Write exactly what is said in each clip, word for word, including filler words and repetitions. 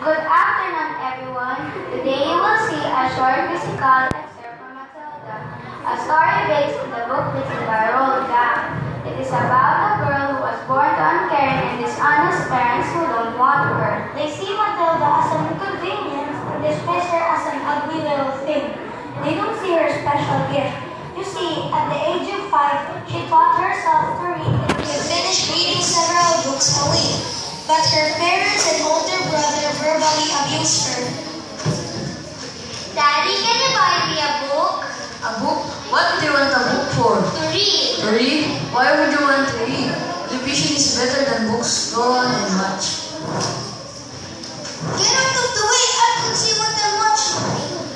Good afternoon, everyone. Today you will see a short musical excerpt from Matilda, a story based on the book written by Roleplay. It is about a girl who was born to uncaring and dishonest parents who don't want her. They see Matilda as an inconvenience and dismiss her as an ugly little thing. They don't see her special gift. You see, at the age of five, she taught herself to read and could finish reading several books a week. But her parents and older brother verbally abused her. Daddy, can you buy me a book? A book? What do you want a book for? To read. To read? Why would you want to read? Television is better than books. Go on and watch. Get out of the way! I can see what I'm watching.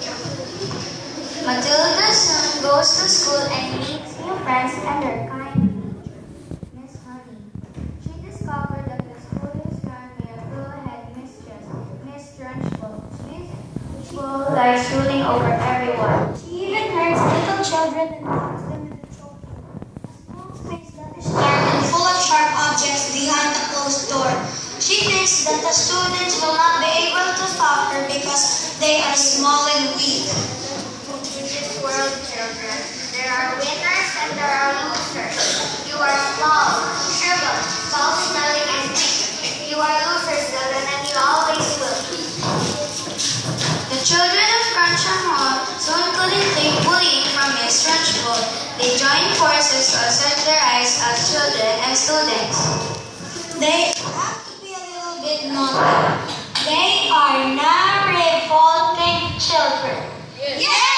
Matilda soon goes to school and meets new friends and her kind Miss Honey. She discovered that the school is run by a cruel-headed mistress, Miss Trunchbull. Miss Trunchbull likes ruling over everyone. She even hurts little children and throws them in the choke. A small space that is dark and full of sharp objects behind a closed door. She thinks that the students will not be able to stop her because they are small and weak. In this world, children, there are winners and there are losers. You are small, shriveled, foul-smelling, and weak. You are losers, children, and you always will be. The children of Cruncham Hall soon couldn't take bullying from Miss Trunchbull. They joined forces to assert their rights as children and students. They have to be a little bit naughty. They are now revolting children. Yes!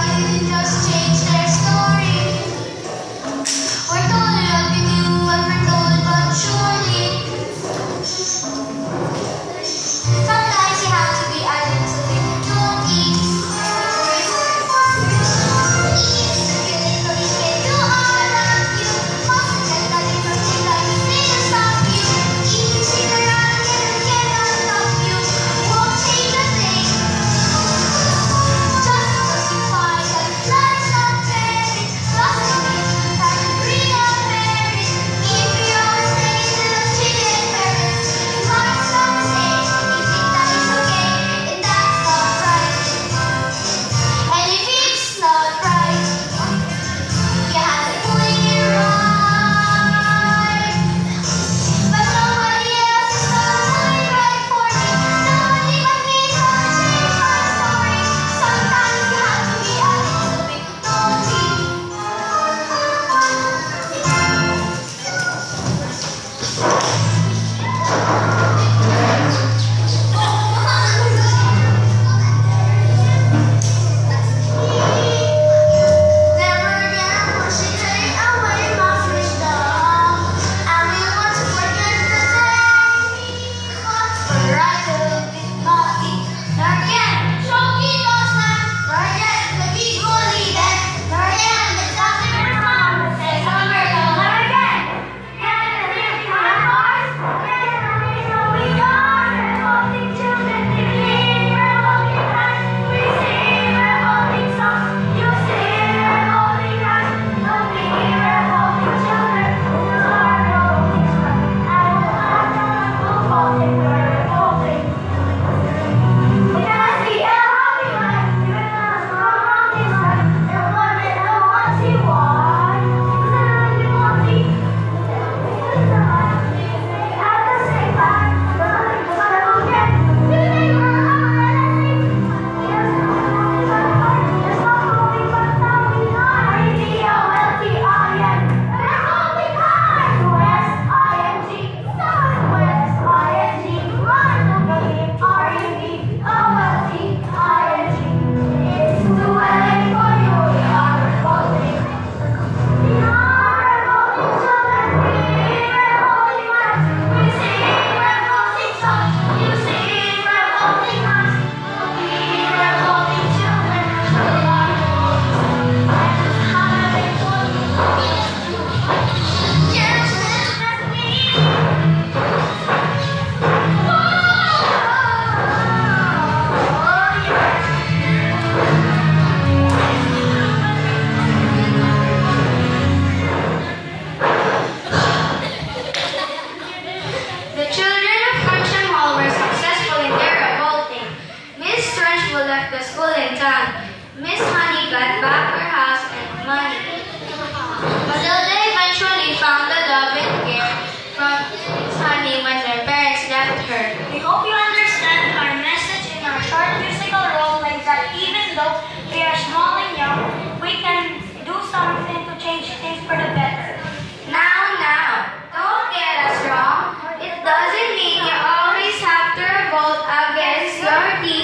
We're told what we do and we're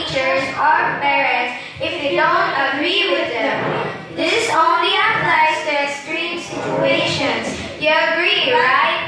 teachers or parents if you don't agree with them. This only applies to extreme situations. You agree, right?